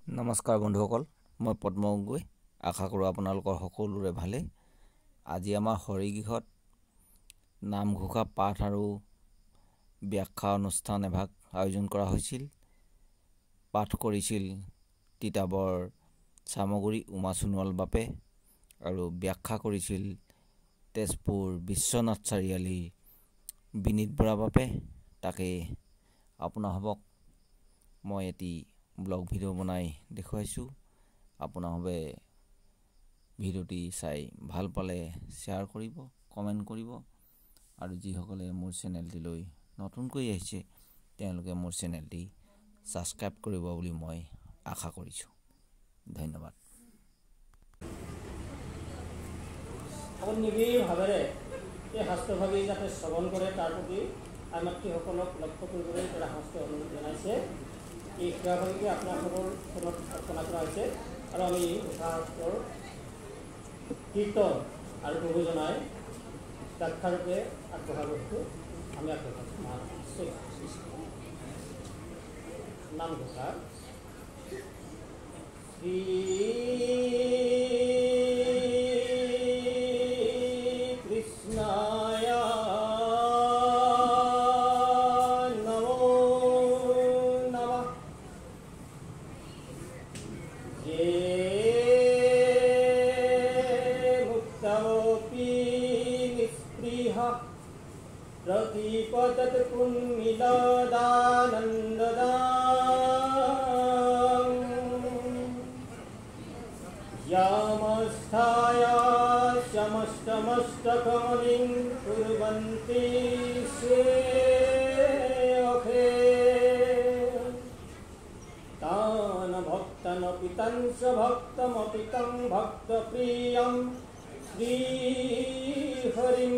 নমস্কাৰ বন্ধুসকল, মই পদ্ম গগৈ। আশা কৰোঁ আপোনালোকৰ সকলোৰে ভালে। আজি আমাৰ হৰিগৃহত নামঘোষা পাঠ আৰু ব্যাখ্যা অনুষ্ঠান এভাগ আয়োজন কৰা হৈছিল। পাঠ কৰিছিল তিতাবৰ চামগুৰি উমা সোণোৱাল বাপে আৰু ব্যাখ্যা কৰিছিল তেজপুৰ বিশ্বনাথ চাৰিআলি বিনীত বৰা বাপে। তাকে আপোনাসবক মই এটি ব্লগ ভিডিঅ' বনাই দেখুৱাইছোঁ। আপোনাসবে ভিডিঅ'টি চাই ভাল পালে শ্বেয়াৰ কৰিব, কমেণ্ট কৰিব আৰু যিসকলে মোৰ চেনেলটিলৈ নতুনকৈ আহিছে তেওঁলোকে মোৰ চেনেলটি ছাবস্ক্ৰাইব কৰিব বুলি মই আশা কৰিছোঁ। ধন্যবাদ। নিবিড়ভাৱেৰে এই শাস্ত্ৰভাগী যাতে শ্ৰৱণ কৰে তাৰ প্ৰতি আইমাতৃসকলক লক্ষ্য কৰিবলৈ এটা শাস্ত্ৰ অনুৰোধ জনাইছে। এই ক্ৰীড়াভাগীকে আপোনালোকৰ ফোনত অৰ্পণা কৰা হৈছে আৰু আমি শাস্ত্ৰৰ কীৰ্তন আৰু প্ৰভু জনাই ব্যাখ্যাৰূপে আগবঢ়াব গৈছোঁ। আমি আগবঢ়াইছোঁ নামঘোষা শ্ৰী प्रतिपतत पुन्मिलदानन्ददां यामस्थाया समस्तमस्तकमलिं कुर्वन्ति सेवखे तान भक्तमपि तं स भक्तमपि तं भक्तप्रियं श्रीहरिं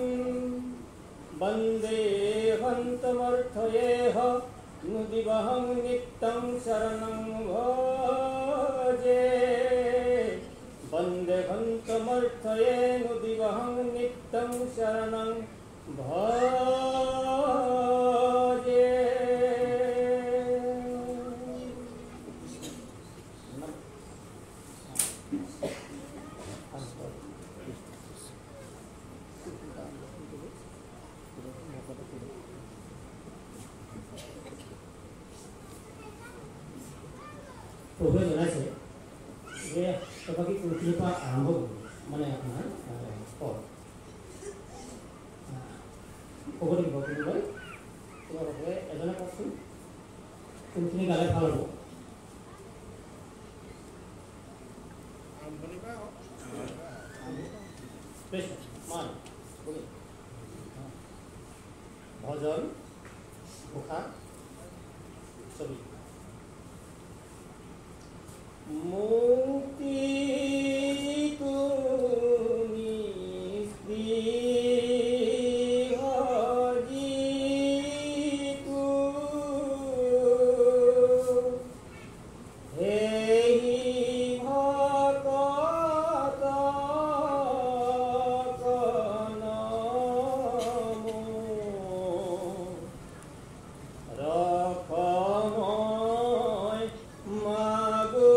वन्दे हन्तमर्थयेह नुदिवहं नित्यं शरणं भजे। वन्दे हन्तमर्थये नुदिवहं नित्यं शरणं भजे। প্ৰভুৱে জনাইছে যে তথাপি পৰহিৰ পৰা আৰম্ভ কৰিব, মানে আপোনাৰ পদ ক'ব লাগিব কোনোবাই তোমালোকে এজনে কওকচোন কোনখিনি গালে ভাল হ'ব। ভজন ঘোষা ছবি মুক্তি তুমি শ্রীহরিতু হেহি ভকত নমো রক্ষময় মাগো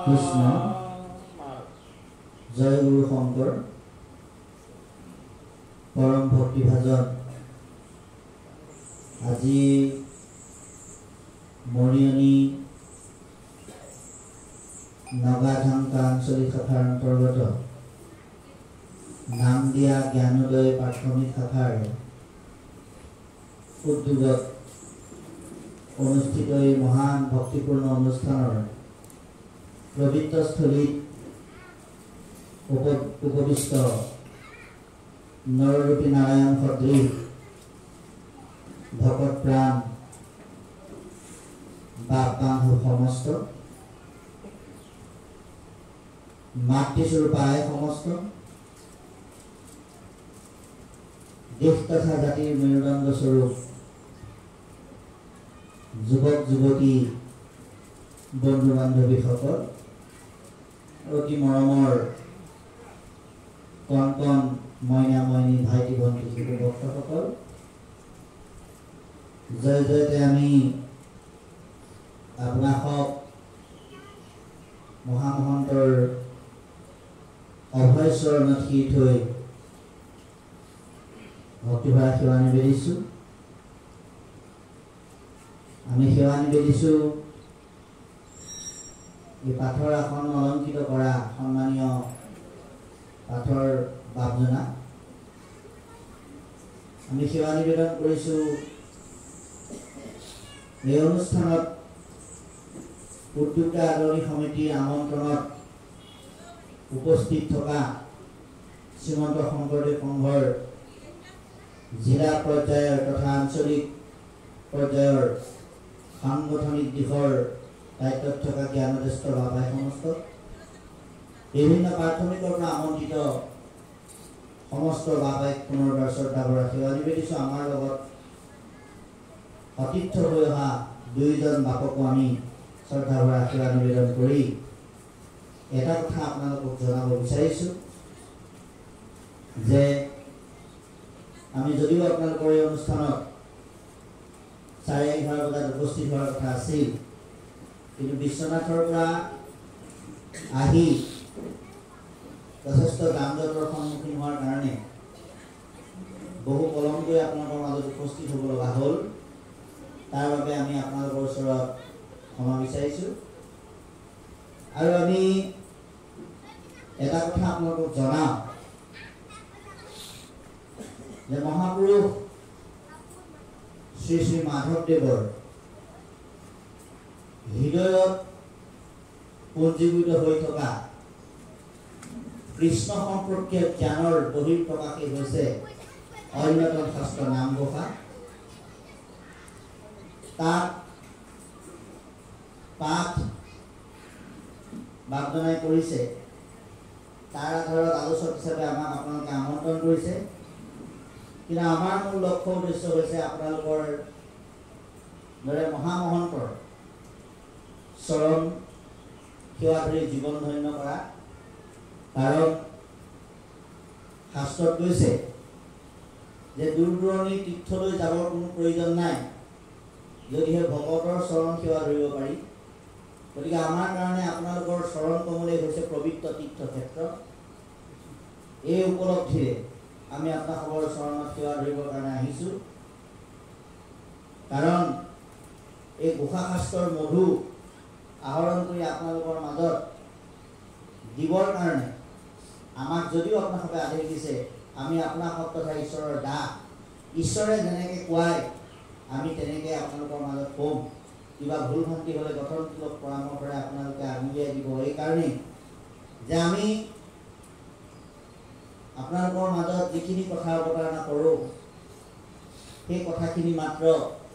কৃষ্ণ জয় গুরু শঙ্কৰ পৰম ভক্তিভাজন আজি মৰিয়নি নগাধাংকা আঞ্চলিক শাখাৰ অন্তৰ্গত নাম দিয়া জ্ঞানোদয় প্ৰাথমিক শাখাৰ উদ্যোগত অনুষ্ঠিত এই মহান ভক্তিপূৰ্ণ অনুষ্ঠানৰ পবিত্ৰস্থলীত উপবিষ্ট নৰৰূপী নাৰায়ণ সদৃশ ভকত প্ৰাণ বাপবাহু সমস্ত মাতৃস্বৰূপ আই সমস্ত দেশ তথা জাতিৰ মেৰুদণ্ড স্বৰূপ যুৱক যুৱতী বন্ধু বান্ধৱীসকল অতি মৰমৰ কণ কণ মইনা মইনী ভাইটি ভণ্টি শিশু ভক্তসকল জয় জয়তে আমি আপোনাক মহামহন্তৰ অভয় চৰণত শিৰ থৈ ভক্তিভৰা সেৱা নিবেদিছোঁ। আমি সেৱা নিবেদিছোঁ এই পাঠৰ আসন অলংকৃত কৰা সন্মানীয় পাঠৰ বাপজনা। আমি সেৱা নিবেদন কৰিছোঁ এই অনুষ্ঠানত উদ্যোক্তা আদৰণি সমিতিৰ আমন্ত্ৰণত উপস্থিত থকা শ্ৰীমন্ত শংকৰদেৱ সংঘৰ জিলা পৰ্যায়ৰ তথা আঞ্চলিক পৰ্যায়ৰ সাংগঠনিক দিশৰ দায়িত্বত থকা জ্ঞানজ্যেষ্ঠ বাবাই সমস্ত বিভিন্ন প্ৰাথমিকৰ পৰা আমন্ত্ৰিত সমস্ত বাবাইক পুনৰবাৰ শ্ৰদ্ধা ভৰা সেৱা নিবেদিছোঁ। আমাৰ লগত সতীৰ্থ হৈ অহা দুয়োজন বাপকো আমি শ্ৰদ্ধা ভৰা সেৱা নিবেদন কৰি এটা কথা আপোনালোকক জনাব বিচাৰিছোঁ যে আমি যদিও আপোনালোকৰ এই অনুষ্ঠানত 11:30 বজাত উপস্থিত হোৱাৰ কথা আছিল, কিন্তু বিশ্বনাথৰ পৰা আহি যথেষ্ট যান-জঁটৰ সন্মুখীন হোৱাৰ কাৰণে বহু পলমকৈ আপোনালোকৰ মাজত উপস্থিত হ'ব লগা হ'ল। তাৰ বাবে আমি আপোনালোকৰ ওচৰত ক্ষমা বিচাৰিছোঁ। আৰু আমি এটা কথা আপোনালোকক জনাওঁ যে মহাপুৰুষ শ্ৰী শ্ৰী মাধৱদেৱৰ হৃদয়ত পঞ্জীভূত হৈ থকা কৃষ্ণ সম্পৰ্কীয় জ্ঞানৰ বহিঃপ্ৰকাশেই হৈছে অন্যতম শাস্ত্ৰ নামঘোষা। তাত পাঠ বাপজনাই কৰিছে, তাৰ আধাৰত আলোচক হিচাপে আমাক আপোনালোকে আমন্ত্ৰণ কৰিছে। কিন্তু আমাৰ মূল লক্ষ্য উদ্দেশ্য হৈছে আপোনালোকৰ দৰে মহামহন্তৰ চৰণ সেৱা ধৰি জীৱন ধন্য কৰা। কাৰণ শাস্ত্ৰত কৈছে যে দূৰ দূৰণিৰ তীৰ্থলৈ যাবৰ কোনো প্ৰয়োজন নাই যদিহে ভকতৰ চৰণ সেৱা ধৰিব পাৰি। গতিকে আমাৰ কাৰণে আপোনালোকৰ চৰণ কমলেই হৈছে পবিত্ৰ তীৰ্থক্ষেত্ৰ। এই উপলব্ধিৰে আমি আপোনালোকৰ চৰণত সেৱা ধৰিবৰ কাৰণে আহিছোঁ। কাৰণ এই ঘোষা শাস্ত্ৰৰ মধু আহৰণ কৰি আপোনালোকৰ মাজত দিবৰ কাৰণে আমাক যদিও আপোনালোকে আদেশ দিছে, আমি আপোনালোকক তথা ঈশ্বৰৰ দাস, ঈশ্বৰে যেনেকৈ কোৱাই আমি তেনেকৈ আপোনালোকৰ মাজত ক'ম। কিবা ভুল ভ্ৰান্তি হ'লে গঠনমূলক পৰামৰ্শৰে আপোনালোকে আঙুলিয়াই দিব। এইকাৰণেই যে আমি আপোনালোকৰ মাজত যিখিনি কথা অৱতাৰণা কৰোঁ সেই কথাখিনি মাত্ৰ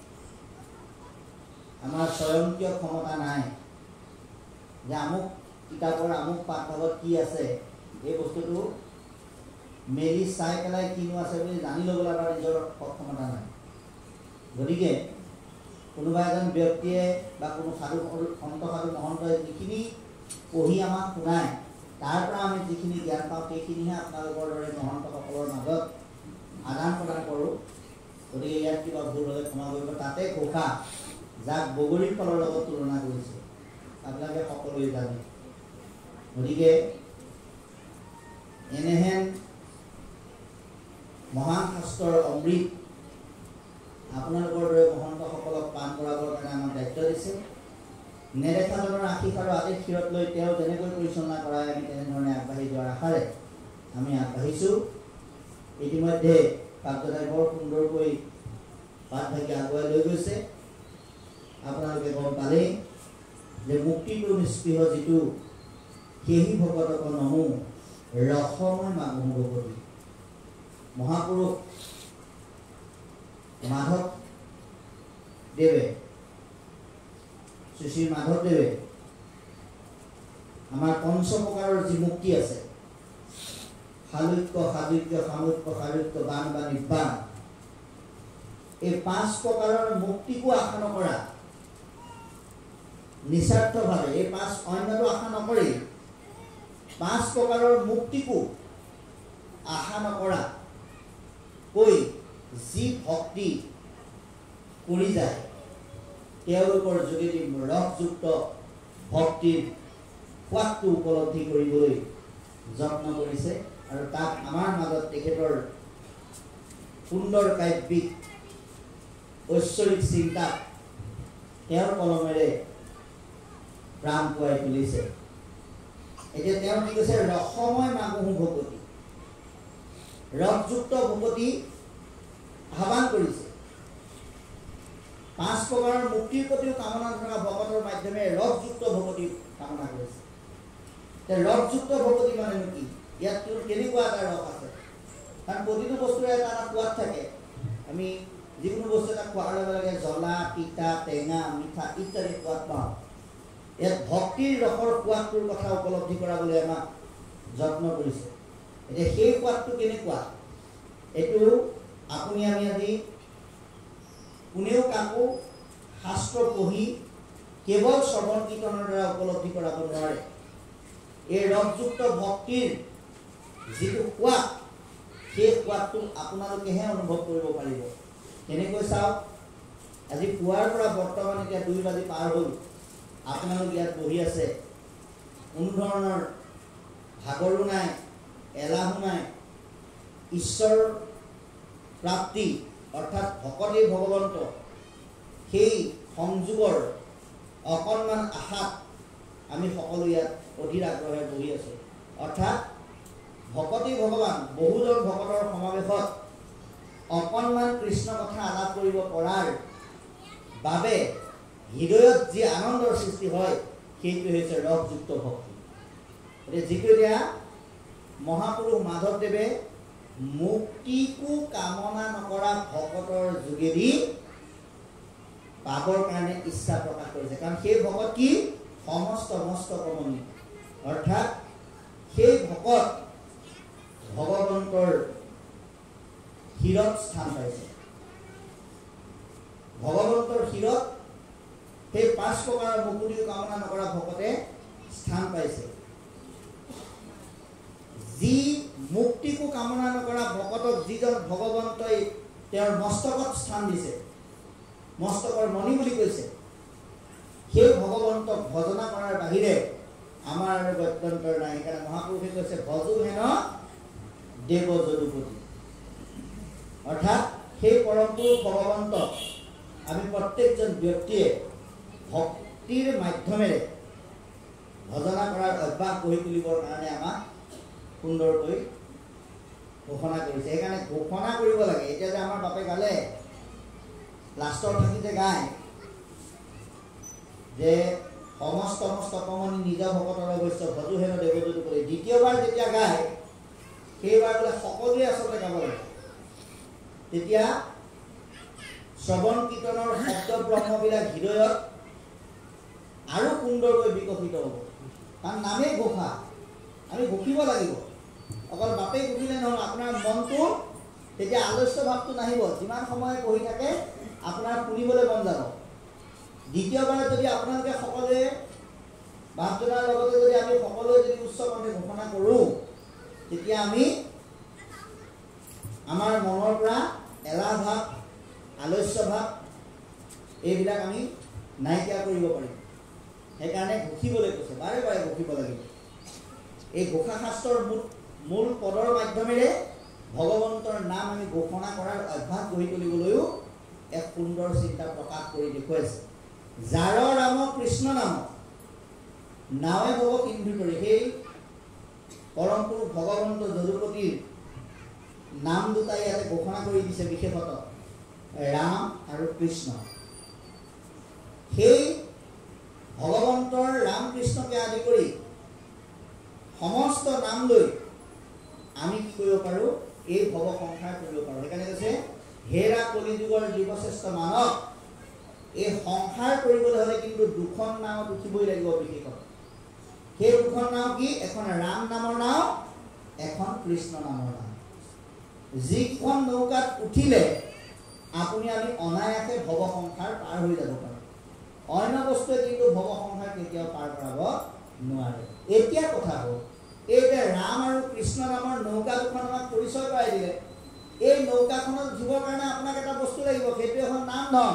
আমাৰ স্বয়ংক্ৰিয় ক্ষমতা নাই যে আমুক কিতাপৰ আমুক পাঠভাগত কি আছে এই বস্তুটো মেলি চাই পেলাই কিনো আছে বুলি জানি ল'বলৈ আমাৰ নিজৰ সক্ষমতা নাই। গতিকে কোনোবা এজন ব্যক্তিয়ে বা কোনো সাধু সন্ত সাধু মহন্তই যিখিনি পঢ়ি আমাক শুনায় তাৰ পৰা আমি যিখিনি জ্ঞান পাওঁ সেইখিনিহে আপোনালোকৰ দৰে মহন্তসকলৰ মাজত আদান প্ৰদান কৰোঁ। গতিকে ইয়াত কিবা ভুল হ'লে ক্ষমা কৰিব। তাতে ঘোষা যাক বগৰীৰ ফলৰ লগত তুলনা কৰিছে আপোনালোকে সকলোৱে জানে। গতিকে এনেহেন মহান শাস্ত্ৰৰ অমৃত আপোনালোকৰ দৰে মহন্তসকলক পান কৰাবৰ কাৰণে আমাক দায়িত্ব দিছে। নেদেখাজনৰ আশীষ আৰু আদেশ শিৰত লৈ তেওঁ যেনেকৈ পৰিচালনা কৰাই আমি তেনেধৰণে আগবাঢ়ি যোৱাৰ আশাৰে আমি আগবাঢ়িছোঁ। ইতিমধ্যে কাৰ্যদাই বৰ সুন্দৰকৈ পাঠ ভাগি আগুৱাই লৈ গৈছে। আপোনালোকে গম পালেই যে মুক্তিটো নিস্পৃহ যিটো সেহি ভকতক নহো ৰসময় মাগুহ ভকতি। মহাপুৰুষ মাধৱ দেৱে শ্ৰী শ্ৰী মাধৱদেৱে আমাৰ পঞ্চ প্ৰকাৰৰ যি মুক্তি আছে, শালুক্য সাদুক্য সামুক্য শালুক্য বান বা নিৰ্বাণ, এই 5 প্ৰকাৰৰ মুক্তিকো আশা নকৰা নিস্বাৰ্থভাৱে, এই 5 অন্যটো আশা নকৰি 5 প্ৰকাৰৰ মুক্তিকো আশা নকৰা কৈ যি ভক্তি কৰি যায় তেওঁলোকৰ যোগেদি ৰসযুক্ত ভক্তিৰ সোৱাদটো উপলব্ধি কৰিবলৈ যত্ন কৰিছে। আৰু তাক আমাৰ মাজত তেখেতৰ সুন্দৰ কাব্যিক ঐশ্বৰিক চিন্তা তেওঁৰ কলমেৰে প্ৰাণ পোৱাই তুলিছে। এতিয়া তেওঁ কি কৈছে, ৰসময় মাগুহ ভকতি, ৰসযুক্ত ভকতি আহ্বান কৰিছে। 5 প্ৰকাৰৰ মুক্তিৰ প্ৰতিও কামনা থকা ভকতৰ মাধ্যমে ৰসযুক্ত ভকতি কামনা কৰিছে। ৰসযুক্ত ভকতি মানে কি? ইয়াত কেনেকুৱা এটা ৰস আছে? কাৰণ প্ৰতিটো বস্তুৰে এটা এটা সোৱাদ থাকে। আমি যিকোনো বস্তু এটা খোৱাৰ লগে লগে জ্বলা, তিতা, টেঙা, মিঠা ইত্যাদি সোৱাদ পাওঁ। ইয়াত ভক্তিৰ ৰসৰ সোৱাদটোৰ কথা উপলব্ধি কৰাবলৈ আমাক যত্ন কৰিছে। এতিয়া সেই সোৱাদটো কেনেকুৱা এইটো আপুনি আমি আজি কোনেও কাকো শাস্ত্ৰ পঢ়ি কেৱল শ্ৰৱণ কীৰ্তনৰ দ্বাৰা উপলব্ধি কৰাব নোৱাৰে। এই ৰসযুক্ত ভক্তিৰ যিটো সোৱাদ, সেই সোৱাদটো আপোনালোকেহে অনুভৱ কৰিব পাৰিব। কেনেকৈ চাওক, আজি পুৱাৰ পৰা বৰ্তমান এতিয়া 2 বাজি পাৰ হ'ল, আপোনালোক ইয়াত বহি আছে, কোনো ধৰণৰ ভাগৰো নাই, এলাহো নাই। ঈশ্বৰ প্ৰাপ্তি অৰ্থাৎ ভকতেই ভগৱন্ত, সেই সংযোগৰ অকণমান আশাত আমি সকলো ইয়াত অধীৰ আগ্ৰহে বহি আছোঁ। অৰ্থাৎ ভকতেই ভগৱান, বহুজন ভকতৰ সমাৱেশত অকণমান কৃষ্ণ কথা আলাপ কৰিব পৰাৰ বাবে হৃদয়ত যি আনন্দৰ সৃষ্টি হয় সেইটো হৈছে ৰসযুক্ত ভক্তি। গতিকে যিটো এতিয়া মহাপুৰুষ মাধৱদেৱে মুক্তিকো কামনা নকৰা ভকতৰ যোগেদি পাবৰ কাৰণে ইচ্ছা প্ৰকাশ কৰিছে। কাৰণ সেই ভকত কি? সমস্ত মস্ত কমনি, অৰ্থাৎ সেই ভকত ভগৱন্তৰ শিৰত স্থান পাইছে। ভগৱন্তৰ শিৰত সেই 5 প্ৰকাৰৰ মুক্তিও কামনা নকৰা ভকতে স্থান পাইছে। যি মুক্তিকো কামনা নকৰা ভকতক যিজন ভগৱন্তই তেওঁৰ মস্তকত স্থান দিছে, মস্তকৰ মণি বুলি কৈছে, সেই ভগৱন্তক ভজনা কৰাৰ বাহিৰে আমাৰ আৰু গত্যন্তৰ নাই। সেইকাৰণে মহাপুৰুষে কৈছে ভজো হেন দেৱ যদুপতি। অৰ্থাৎ সেই পৰমপুৰুষ ভগৱন্তক আমি প্ৰত্যেকজন ব্যক্তিয়ে ভক্তিৰ মাধ্যমেৰে ভজনা কৰাৰ অভ্যাস গঢ়ি তুলিবৰ কাৰণে আমাক সুন্দৰকৈ ঘোষণা কৰিছে। সেইকাৰণে ঘোষণা কৰিব লাগে। এতিয়া যে আমাৰ বাপে গালে লাষ্টৰ থাকি যে গায় যে সমস্ত মস্ত কমনি নিজ ভকতৰ অৱশ্য ভজো হেন দেৱ যদুপতি, দ্বিতীয়বাৰ যেতিয়া গায় সেইবাৰ বোলে সকলোৱে আচলতে গাব লাগে। তেতিয়া শ্ৰৱণ কীৰ্তনৰ শব্দ ব্ৰহ্মবিলাক হৃদয়ত আৰু সুন্দৰকৈ বিকশিত হ'ব। কাৰণ নামেই ঘোষা, আমি ঘোষিব লাগিব। অকল বাপেই ঘোষিলে নহয়, আপোনাৰ মনটো তেতিয়া আলস্য ভাৱটো নাহিব। যিমান সময় পঢ়ি থাকে আপোনাৰ শুনিবলৈ মন যাব। দ্বিতীয়বাৰে যদি আপোনালোকে সকলোৱে ভাৱজনাৰ লগতে যদি আমি সকলোৱে যদি উচ্চ কণ্ঠে ঘোষণা কৰোঁ, তেতিয়া আমি আমাৰ মনৰ পৰা এলাহ ভাৱ, আলস্য ভাৱ এইবিলাক আমি নাইকিয়া কৰিব পাৰিম। সেইকাৰণে ঘোষিবলৈ কৈছে, বাৰে বাৰে ঘোষিব লাগিব। এই ঘোষা শাস্ত্ৰৰ মূল পদৰ মাধ্যমেৰে ভগৱন্তৰ নাম আমি ঘোষণা কৰাৰ অভ্যাস গঢ়ি তুলিবলৈও এক সুন্দৰ চিন্তা প্ৰকাশ কৰি দেখুৱাইছে। যাৰ ৰাম কৃষ্ণ নাম নাৱে ভৱ সিন্ধু তৰি, সেই পৰম পুৰুষ ভগৱন্ত যদুপতিৰ নাম দুটা ইয়াতে ঘোষণা কৰি দিছে, বিশেষত ৰাম আৰু কৃষ্ণ। সেই ভগৱন্তৰ ৰাম কৃষ্ণকে আদি কৰি সমস্ত নাম লৈ আমি কি কৰিব পাৰোঁ, এই ভৱ সংসাৰ কৰিব পাৰোঁ। সেইকাৰণে কৈছে হেৰা কলিযুগৰ জীৱশ্ৰেষ্ঠ মানৱ, এই সংসাৰ কৰিবলৈ হ'লে কিন্তু দুখন নাৱত উঠিবই লাগিব বিশেষত। সেই দুখন নাও কি? এখন ৰাম নামৰ নাও, এখন কৃষ্ণ নামৰ নাও। যিখন নৌকাত উঠিলে আপুনি আমি অনায়াসে ভৱ সংসাৰ পাৰ হৈ যাব পাৰে। অন্য বস্তুৱে কিন্তু ভৱ সংসাৰ কেতিয়াও পাৰ কৰাব নোৱাৰে। এতিয়া কথা হ'ল এই যে ৰাম আৰু কৃষ্ণ নামৰ নৌকা দুখন আমাক পৰিচয় কৰাই দিলে। এই নৌকাখনত উঠিবৰ কাৰণে আপোনাক এটা বস্তু লাগিব, সেইটো এখন নাম ধন।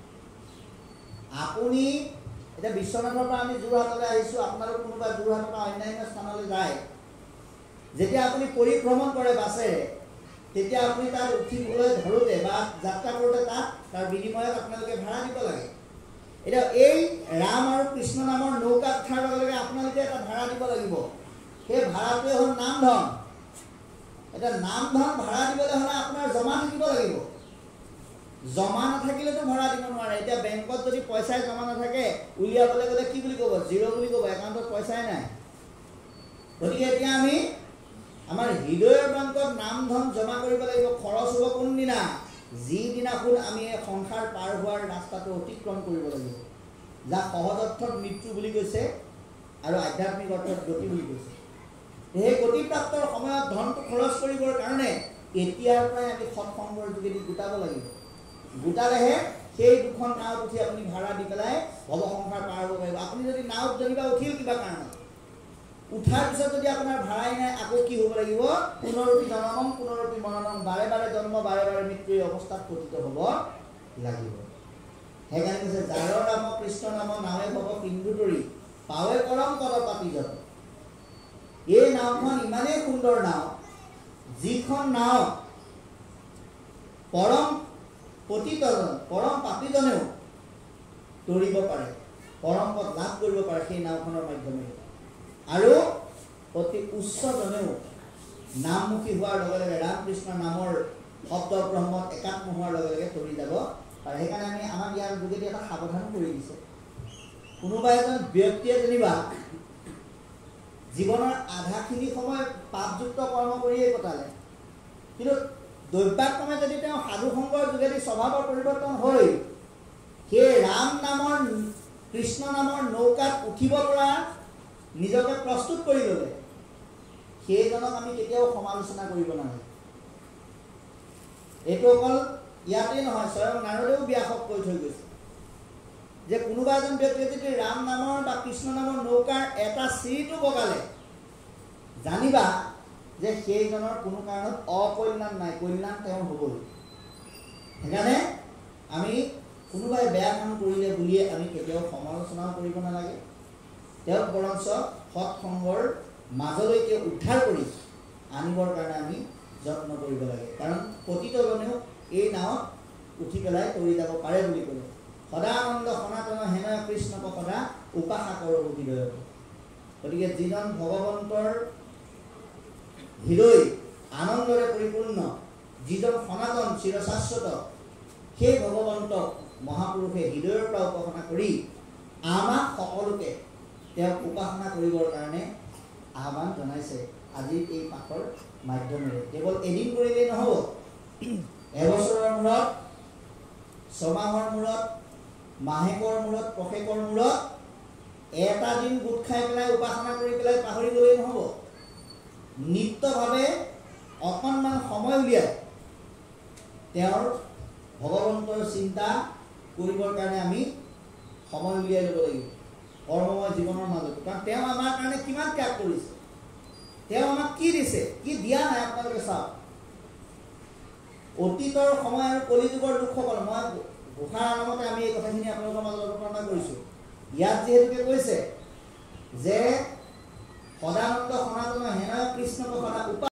আপুনি এতিয়া বিশ্বনাথৰ পৰা আমি যোৰহাটলৈ আহিছোঁ, আপোনালোক কোনোবা যোৰহাটৰ পৰা অন্যান্য স্থানলৈ যায়, যেতিয়া আপুনি পৰিভ্ৰমণ কৰে বাছেৰে, তেতিয়া আপুনি তাত উঠিবলৈ ধৰোঁতে বা যাত্ৰা কৰোঁতে তাৰ বিনিময়ত আপোনালোকে ভাড়া দিব লাগে। এতিয়া এই ৰাম আৰু কৃষ্ণ নামৰ নৌকাত উঠাৰ লগে লগে আপোনালোকে এটা ভাড়া দিব লাগিব। সেই ভাড়াটোৱে হ'ল নাম ধন। এতিয়া নাম ধন ভাড়া দিবলৈ হ'লে আপোনাৰ জমা থাকিব লাগিব। জমা নাথাকিলেতো ভাড়া দিব নোৱাৰে। এতিয়া বেংকত যদি পইচাই জমা নাথাকে, উলিয়াবলৈ গ'লে কি বুলি ক'ব? জিৰ' বুলি ক'ব, একাউণ্টত পইচাই নাই। গতিকে এতিয়া আমি আমাৰ হৃদয়ৰ বেংকত নাম ধন জমা কৰিব লাগিব। খৰচ হ'ব কোনদিনা? যিদিনাখন আমি এই সংসাৰ পাৰ হোৱাৰ ৰাস্তাটো অতিক্ৰম কৰিব লাগিব, যাক সহজ অৰ্থত মৃত্যু বুলি কৈছে আৰু আধ্যাত্মিক অৰ্থত গতি বুলি কৈছে। সেই গতিপ্ৰাপ্তৰ সময়ত ধনটো খৰচ কৰিবৰ কাৰণে এতিয়াৰ পৰাই আমি সৎসংগৰ যোগেদি গোটাব লাগিব। গোটালেহে সেই দুখন নাৱত উঠি আপুনি ভাড়া দি পেলাই ভৱ সংসাৰ পাৰ হ'ব পাৰিব। আপুনি যদি নাৱত যেনিবা উঠিল কিবা কাৰণত, উঠাৰ পিছত যদি আপোনাৰ ভাড়াই নাই, আকৌ কি হ'ব লাগিব? পুনৰপি জনমম পুনৰপি মৰণম, বাৰে বাৰে জন্ম বাৰে বাৰে মৃত্যু, এই অৱস্থাত পতিত হ'ব লাগিব। সেইকাৰণে কৈছে যাৰ ৰাম কৃষ্ণ নাম নাৱে ভৱ সিন্ধু তৰি, পাৱে পৰম পদ পাতি যত। এই নাওখন ইমানেই সুন্দৰ নাও, যিখন নাও পৰম পতিতজন, পৰম পাপীজনেও তৰিব পাৰে, পৰম পদ লাভ কৰিব পাৰে সেই নাওখনৰ মাধ্যমেৰে। আৰু অতি উচ্চজনেও নামমুখী হোৱাৰ লগে লগে, ৰাম কৃষ্ণ নামৰ শব্দ ব্ৰহ্মত একাত্ম হোৱাৰ লগে লগে তৰি যাব পাৰে। সেইকাৰণে আমাক ইয়াৰ যোগেদি এটা সাৱধান কৰি দিছে। কোনোবা এজন ব্যক্তিয়ে যেনিবা জীৱনৰ আধাখিনি সময় পাপযুক্ত কৰ্ম কৰিয়েই কটালে, কিন্তু দৈব্যাক্ৰমে যদি তেওঁ সাধু সংগৰ যোগেদি স্বভাৱৰ পৰিৱৰ্তন হৈ সেই ৰাম নামৰ কৃষ্ণ নামৰ নৌকাত উঠিব পৰা নিজকে প্ৰস্তুত কৰি ল'লে, সেইজনক আমি কেতিয়াও সমালোচনা কৰিব নালাগে। এইটো অকল ইয়াতেই নহয়, স্বয়ং নাৰদেও ব্যাসক কৈ থৈ গৈছে যে কোনোবা এজন ব্যক্তিয়ে যদি ৰাম নামৰ বা কৃষ্ণ নামৰ নৌকাৰ এটা চিৰিটো বগালে, জানিবা যে সেইজনৰ কোনো কাৰণত অকল্যাণ নাই, কল্যাণ তেওঁৰ হ'বই। সেইকাৰণে আমি কোনোবাই বেয়া কাম কৰিলে বুলিয়ে আমি কেতিয়াও সমালোচনাও কৰিব নালাগে। তেওঁক বৰঞ্চ সৎসংগৰ মাজলৈকে উদ্ধাৰ কৰি আনিবৰ কাৰণে আমি যত্ন কৰিব লাগে। কাৰণ পতিতজনেও এই নাৱত উঠি পেলাই তৰি যাব পাৰে বুলি ক'লে। সদানন্দ সনাতন হেনয় কৃষ্ণক সদা উপাসা কৰোঁ হৃদয়ত। গতিকে যিজন ভগৱন্তৰ হৃদয় আনন্দৰে পৰিপূৰ্ণ, যিজন সনাতন চিৰশাশ্বত, সেই ভগৱন্তক মহাপুৰুষে হৃদয়ৰ পৰা উপাসনা কৰি আমাক সকলোকে তেওঁক উপাসনা কৰিবৰ কাৰণে আহ্বান জনাইছে আজিৰ এই পাঠৰ মাধ্যমেৰে। কেৱল এদিন কৰিলেই নহ'ব, এবছৰৰ মূৰত, ছমাহৰ মূৰত, মাহেকৰ মূৰত, পষেকৰ মূৰত এটা দিন গোট খাই পেলাই উপাসনা কৰি পেলাই পাহৰি গ'লেই নহ'ব। নিত্যভাৱে অকণমান সময় উলিয়াই তেওঁৰ ভগৱন্তৰ চিন্তা কৰিবৰ কাৰণে আমি সময় উলিয়াই ল'ব লাগিব কৰ্মময় জীৱনৰ মাজত। কাৰণ তেওঁ আমাৰ কাৰণে কিমান ত্যাগ কৰিছে, তেওঁ আমাক কি দিছে, কি দিয়া নাই আপোনালোকে চাওক। অতীতৰ সময় আৰু কলিযুগৰ লোকসকল, মই ঘোষাৰ নামতে আমি এই কথাখিনি আপোনালোকৰ মাজত অৱতাৰণা কৰিছোঁ। ইয়াত যিহেতুকে কৈছে যে সদানন্দ সনাতন হেন কৃষ্ণক সদা